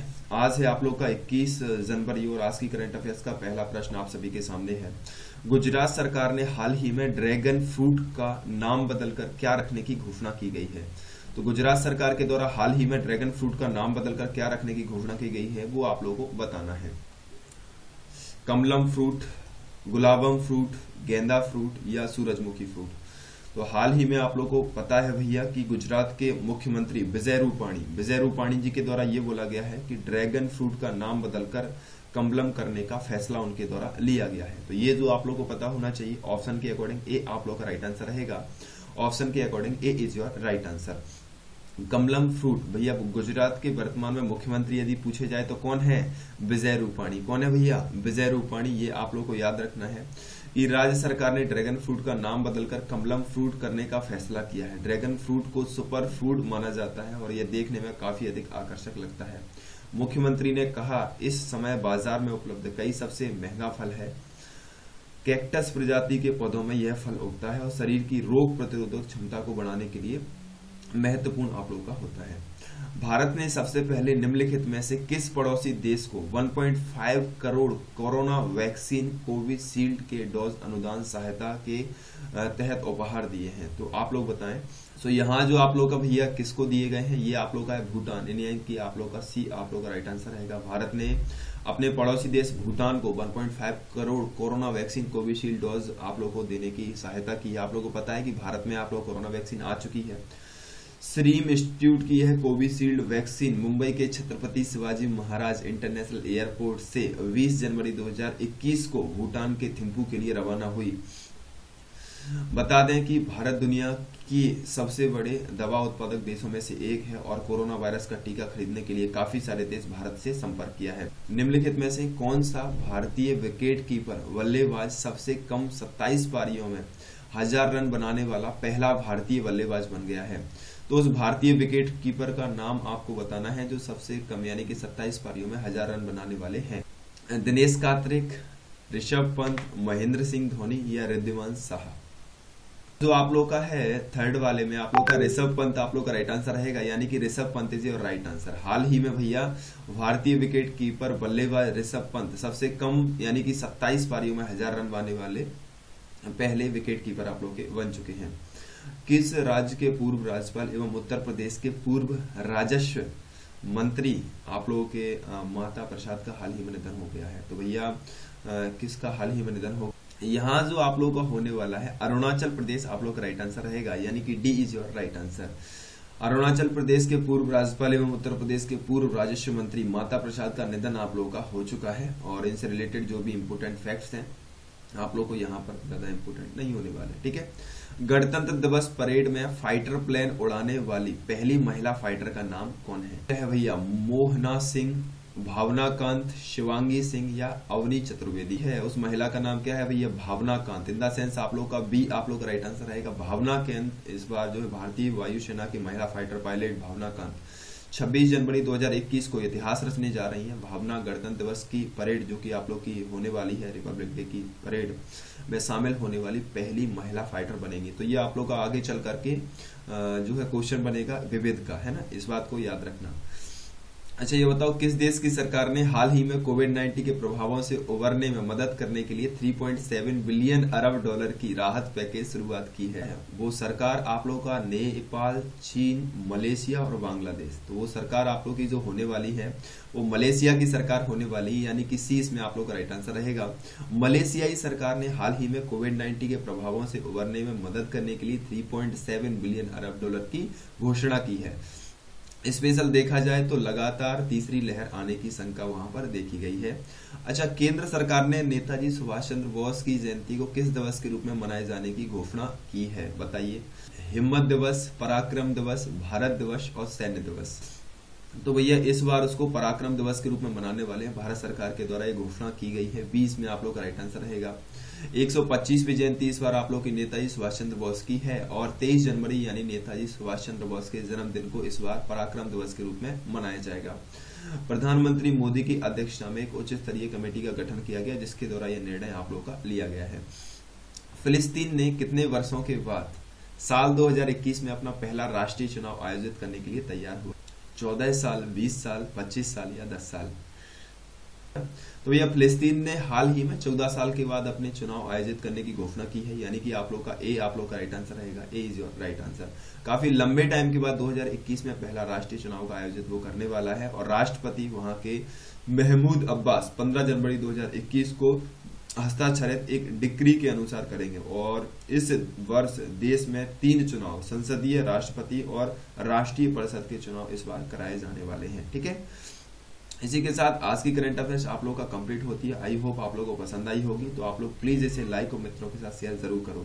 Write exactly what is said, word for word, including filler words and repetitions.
आज है आप लोग का इक्कीस जनवरी और आज की करंट अफेयर्स का पहला प्रश्न आप सभी के सामने है। गुजरात सरकार ने हाल ही में ड्रैगन फ्रूट का नाम बदलकर क्या रखने की घोषणा की गई है। तो गुजरात सरकार के द्वारा हाल ही में ड्रैगन फ्रूट का नाम बदलकर क्या रखने की घोषणा की गई है वो आप लोगों को बताना है। कमलम फ्रूट, गुलाबम फ्रूट, गेंदा फ्रूट या सूरजमुखी फ्रूट। तो हाल ही में आप लोगों को पता है भैया कि गुजरात के मुख्यमंत्री विजय रूपाणी विजय रूपाणी जी के द्वारा ये बोला गया है कि ड्रैगन फ्रूट का नाम बदलकर कमलम करने का फैसला उनके द्वारा लिया गया है। तो ये जो आप लोगों को पता होना चाहिए, ऑप्शन के अकॉर्डिंग ए आप लोग का राइट आंसर रहेगा। ऑप्शन के according A is your right answer. Kamalam fruit भैया गुजरात के वर्तमान में मुख्यमंत्री यदि पूछे जाए तो कौन है? विजय रूपाणी। कौन है भैया? विजय रूपाणी। ये आप लोग को याद रखना है कि राज्य सरकार ने ड्रैगन फ्रूट का नाम बदलकर कमलम फ्रूट करने का फैसला किया है। ड्रैगन फ्रूट को सुपर फूड माना जाता है और यह देखने में काफी अधिक आकर्षक लगता है। मुख्यमंत्री ने कहा इस समय बाजार में उपलब्ध कई सबसे महंगा फल है। कैक्टस प्रजाति के पौधों में यह फल उगता है और शरीर की रोग प्रतिरोधक क्षमता को बढ़ाने के लिए महत्वपूर्ण आप लोग का होता है। भारत ने सबसे पहले निम्नलिखित में से किस पड़ोसी देश को एक पॉइंट पाँच करोड़ कोरोना वैक्सीन कोविशील्ड के डोज अनुदान सहायता के तहत उपहार दिए हैं? तो आप लोग बताएं। सो यहाँ जो आप लोग का भैया किसको दिए गए हैं, ये आप लोग का है भूटान, यानी कि आप लोग का सी आप लोग का राइट आंसर रहेगा। भारत ने अपने पड़ोसी देश भूटान को एक पॉइंट पाँच crore corona vaccine Covishield dose आप लोग को देने की सहायता की है। आप लोग को पता है कि भारत में आप लोग कोरोना वैक्सीन आ चुकी है। सीरम इंस्टीट्यूट की यह कोविशील्ड वैक्सीन मुंबई के छत्रपति शिवाजी महाराज इंटरनेशनल एयरपोर्ट से बीस जनवरी दो हज़ार इक्कीस को भूटान के थिम्पू के लिए रवाना हुई। बता दें कि भारत दुनिया की सबसे बड़े दवा उत्पादक देशों में से एक है और कोरोना वायरस का टीका खरीदने के लिए काफी सारे देश भारत से संपर्क किया है। निम्नलिखित में से कौन सा भारतीय विकेट कीपर बल्लेबाज सबसे कम सत्ताईस पारियों में हजार रन बनाने वाला पहला भारतीय बल्लेबाज बन गया है? तो उस भारतीय विकेट कीपर का नाम आपको बताना है जो सबसे कम यानी कि सत्ताईस पारियों में हजार रन बनाने वाले हैं। दिनेश कार्तिक, ऋषभ पंत, महेंद्र सिंह धोनी या रिद्धिमान साहा। जो आप लोग का है थर्ड वाले में आप लोग का ऋषभ पंत आप लोग का राइट आंसर रहेगा, यानी कि Rishabh Pant is your right answer. हाल ही में भैया भारतीय विकेट कीपर बल्लेबाज ऋषभ पंत सबसे कम यानी कि सत्ताईस पारियों में हजार रन बनाने वाले पहले विकेट कीपर आप लोग के बन चुके हैं। किस राज्य के पूर्व राज्यपाल एवं उत्तर प्रदेश के पूर्व राजस्व मंत्री आप लोगों के आ, माता प्रसाद का हाल ही में निधन हो गया है? तो भैया किसका हाल ही में निधन हो? यहाँ जो आप लोगों का होने वाला है अरुणाचल प्रदेश आप लोग का राइट आंसर रहेगा, यानी कि D is your right answer. Arunachal Pradesh के पूर्व राज्यपाल एवं उत्तर प्रदेश के पूर्व राजस्व मंत्री माता प्रसाद का निधन आप लोगों का हो चुका है और इनसे रिलेटेड जो भी इंपोर्टेंट फैक्ट्स हैं आप लोग को यहाँ पर ज्यादा इंपोर्टेंट नहीं होने वाले, ठीक है। गणतंत्र दिवस परेड में फाइटर प्लेन उड़ाने वाली पहली महिला फाइटर का नाम कौन है? है भैया मोहना सिंह, भावना कांत, शिवांगी सिंह या अवनी चतुर्वेदी है। उस महिला का नाम क्या है भैया? Bhavna Kant. In the sense आप लोग का बी आप लोग का राइट आंसर रहेगा। भावना कांत इस बार जो है भारतीय वायुसेना की महिला फाइटर पायलट भावना कांत छब्बीस जनवरी दो हज़ार इक्कीस को इतिहास रचने जा रही हैं। भावना गणतंत्र दिवस की परेड जो कि आप लोग की होने वाली है, रिपब्लिक डे की परेड में शामिल होने वाली पहली महिला फाइटर बनेंगी। तो ये आप लोग का आगे चल करके जो है क्वेश्चन बनेगा विविध का, है ना, इस बात को याद रखना। अच्छा ये बताओ किस देश की सरकार ने हाल ही में कोविड नाइन्टीन के प्रभावों से उबरने में मदद करने के लिए तीन पॉइंट सात बिलियन अरब डॉलर की राहत पैकेज शुरुआत की है? वो सरकार आप लोग का नेपाल, चीन, मलेशिया और बांग्लादेश। तो वो सरकार आप लोग की जो होने वाली है वो मलेशिया की सरकार होने वाली है, यानी कि सी इसमें आप लोग का राइट आंसर रहेगा। मलेशियाई सरकार ने हाल ही में कोविड नाइन्टीन के प्रभावों से उबरने में मदद करने के लिए तीन पॉइंट सात बिलियन अरब डॉलर की घोषणा की है। स्पेशल देखा जाए तो लगातार तीसरी लहर आने की शंका वहां पर देखी गई है। अच्छा केंद्र सरकार ने नेताजी सुभाष चंद्र बोस की जयंती को किस दिवस के रूप में मनाए जाने की घोषणा की है? बताइए। हिम्मत दिवस, पराक्रम दिवस, भारत दिवस और सैन्य दिवस। तो भैया इस बार उसको पराक्रम दिवस के रूप में मनाने वाले हैं। भारत सरकार के द्वारा ये घोषणा की गई है। बीस में आप लोग का राइट आंसर रहेगा। एक सौ पच्चीसवीं जयंती इस बार आप लोग की नेताजी सुभाष चंद्र बोस की है और तेईस जनवरी यानी नेताजी सुभाष चंद्र बोस के जन्मदिन को इस बार पराक्रम दिवस के रूप में मनाया जाएगा। प्रधानमंत्री मोदी की अध्यक्षता में एक उच्च स्तरीय कमेटी का गठन किया गया जिसके द्वारा यह निर्णय आप लोग का लिया गया है। फिलिस्तीन ने कितने वर्षों के बाद साल दो हज़ार इक्कीस में अपना पहला राष्ट्रीय चुनाव आयोजित करने के लिए तैयार हुआ? चौदह साल, बीस साल, पच्चीस साल या दस साल? तो यह फिलिस्तीन ने हाल ही में चौदह साल के बाद अपने चुनाव आयोजित करने की घोषणा की है, यानी कि आप लोग का ए आप लोग का राइट आंसर रहेगा। A is your right answer. काफी लंबे टाइम के बाद दो हज़ार इक्कीस में पहला राष्ट्रीय चुनाव का आयोजित वो करने वाला है और राष्ट्रपति वहां के महमूद अब्बास पंद्रह जनवरी दो हज़ार इक्कीस को हस्ताक्षरित एक डिक्री के अनुसार करेंगे। और इस वर्ष देश में तीन चुनाव, संसदीय, राष्ट्रपति और राष्ट्रीय परिषद के चुनाव इस बार कराए जाने वाले हैं। ठीक है, इसी के साथ आज की करंट अफेयर्स आप लोग का कंप्लीट होती है। आई होप आप लोगों को पसंद आई होगी। तो आप लोग प्लीज इसे लाइक और मित्रों के साथ शेयर जरूर करो।